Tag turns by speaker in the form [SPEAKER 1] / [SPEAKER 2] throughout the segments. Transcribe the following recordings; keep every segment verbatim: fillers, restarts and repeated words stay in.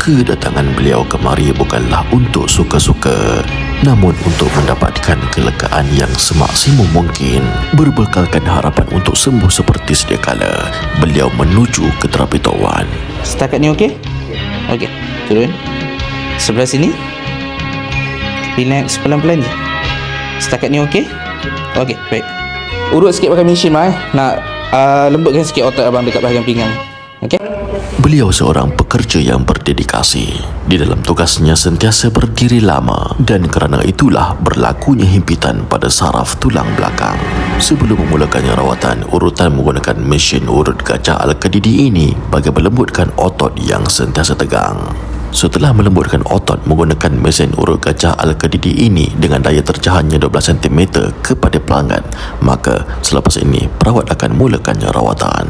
[SPEAKER 1] Kedatangan beliau kemari bukanlah untuk suka-suka, namun untuk mendapatkan kelegaan yang semaksimum mungkin. Berbekalkan harapan untuk sembuh seperti sedia kala, beliau menuju ke terapi Tok Wan.
[SPEAKER 2] Setakat ni okey? Okey, turun. Sebelah sini. Relax pelan-pelan je. Setakat ni okey? Okey, baik. Urut sikit pakai mesin mah eh. Nak uh, lembutkan sikit otot abang dekat bahagian pinggang. Okey?
[SPEAKER 1] Beliau seorang pekerja yang berdedikasi. Di dalam tugasnya sentiasa berdiri lama, dan kerana itulah berlakunya himpitan pada saraf tulang belakang. Sebelum memulakannya rawatan, urutan menggunakan mesin urut gajah Al-Kadidi ini bagi melembutkan otot yang sentiasa tegang. Setelah melembutkan otot menggunakan mesin urut gajah Al-Kadidi ini dengan daya terjahannya dua belas sentimeter kepada pelanggan, maka selepas ini perawat akan mulakannya rawatan.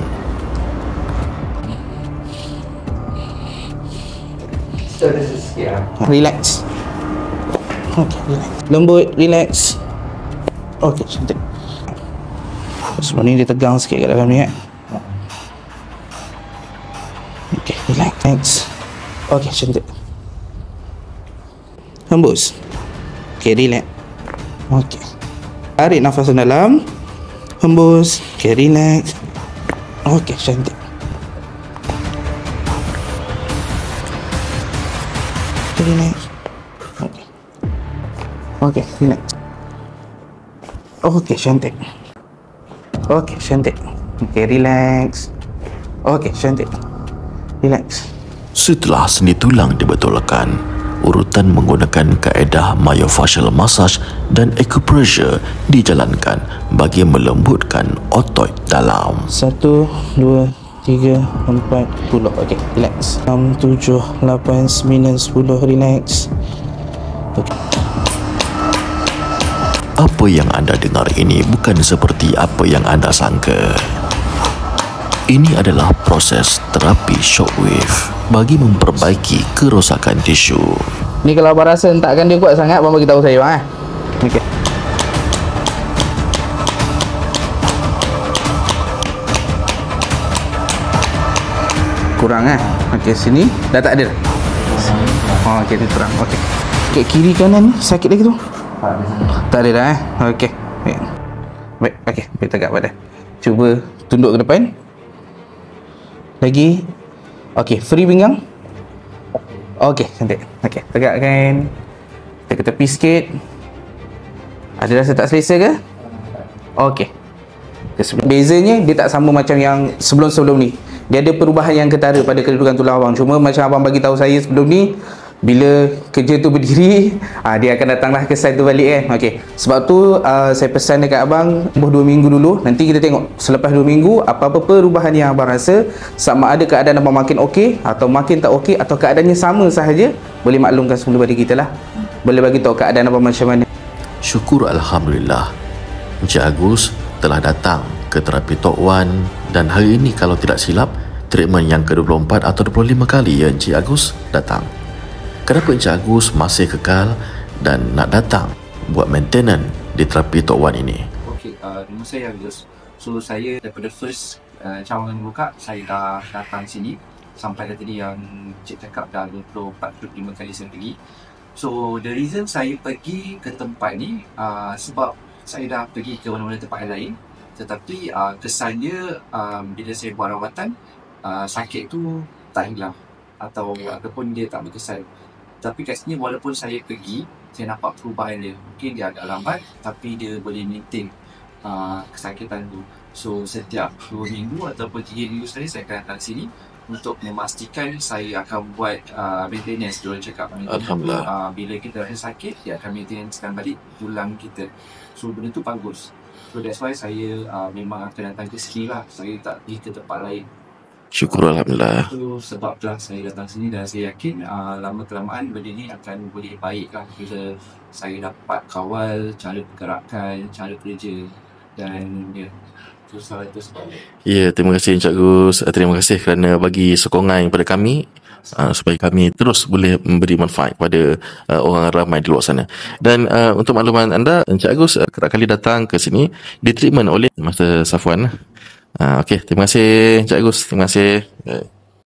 [SPEAKER 2] Relax. Okey, relax. Lembut, relax. Okey, cantik. Sebelum ni dia tegang sikit kat dalam ni eh. Okey, relax. Okey, cantik. Hembus. Okey, relax. Okey. Tarik nafas dalam. Hembus. Okey, relax. Okey, cantik. Relax. Okey. Okey, relax. Okey, cantik. Okey, cantik. Okey, relax. Okey, cantik. Relax.
[SPEAKER 1] Setelah sendi tulang dibetulkan, urutan menggunakan kaedah myofascial massage dan acupressure dijalankan bagi melembutkan otot dalam.
[SPEAKER 2] Satu, dua, tiga, empat, sepuluh. Okey, relax. Enam, tujuh, lapan, sembilan, sepuluh. Relax. Okey.
[SPEAKER 1] Apa yang anda dengar ini bukan seperti apa yang anda sangka. Ini adalah proses terapi shockwave bagi memperbaiki kerosakan tisu.
[SPEAKER 2] Ni kalau abang rasa hentakkan dia kuat sangat, abang bagi tahu saya bang eh. Okey. Kurang eh. Okey, sini dah tak ada. Oh, okey, dia kurang. Okey. Okey, kiri kanan ni sakit lagi tu? Tak ada dah eh. Okey. Baik. Baik, okey, baik tegak badan. Cuba tunduk ke depan. Lagi. Okey, free pinggang. Okey, cantik. Okey, tegakkan. Kita ke tepi sikit. Ada rasa tak selesa ke? Okey. Bezanya dia tak sama macam yang sebelum-sebelum ni. Dia ada perubahan yang ketara pada kedudukan tulang abang. Cuma macam abang bagi tahu saya sebelum ni, bila kerja tu berdiri, aa, dia akan datanglah ke side tu balik kan. Okey. Sebab tu aa, saya pesan dekat abang buh dua minggu dulu. Nanti kita tengok selepas dua minggu apa-apa perubahan yang abang rasa, sama ada keadaan abang makin okey atau makin tak okey atau keadaannya sama sahaja, boleh maklumkan semula pada kita lah. Boleh bagi tahu keadaan abang macam mana.
[SPEAKER 1] Syukur Alhamdulillah, Encik Agus telah datang ke terapi Tok Wan, dan hari ini kalau tidak silap treatment yang ke dua puluh empat atau dua puluh lima kali ya Encik Agus datang. Kenapa Encik Agus masih kekal dan nak datang buat maintenance di terapi Tok Wan ini?
[SPEAKER 3] Okey, uh, nama saya Agus. So saya daripada first uh, cawangan buka, saya dah datang sini sampai dah tadi yang Cik cakap dah dua puluh empat dua puluh lima kali saya pergi. So the reason saya pergi ke tempat ni uh, sebab saya dah pergi ke mana-mana tempat lain, tetapi uh, kesan dia um, bila saya buat rawatan, uh, sakit tu tak hilang atau ataupun dia tak berkesan. Tapi kat sini walaupun saya pergi, saya nampak perubahan dia. Mungkin dia agak lambat tapi dia boleh maintain uh, kesakitan tu. So setiap dua minggu ataupun tiga minggu sekali saya akan datang sini untuk memastikan saya akan buat uh, maintenance. Diorang cakap
[SPEAKER 1] Alhamdulillah.
[SPEAKER 3] Uh, bila kita rasa sakit, dia akan maintenancekan balik tulang kita. So benda tu bagus. So that's why saya uh, memang akan datang ke sini lah. Saya tak pergi ke tempat lain.
[SPEAKER 1] Syukur Alhamdulillah.
[SPEAKER 3] Itu sebablah saya datang sini dan saya yakin uh, lama kelamaan benda ni akan boleh baik lah bila saya dapat kawal cara pergerakan, cara kerja dan ya. Itu salah itu sebabnya.
[SPEAKER 1] Ya, terima kasih Encik Agus. Terima kasih kerana bagi sokongan kepada kami uh, supaya kami terus boleh memberi manfaat kepada uh, orang ramai di luar sana. Dan uh, untuk makluman anda, Encik Agus uh, kerap kali datang ke sini ditreatment oleh Master Safwan. Uh, Okey, terima kasih Encik Agus. Terima kasih.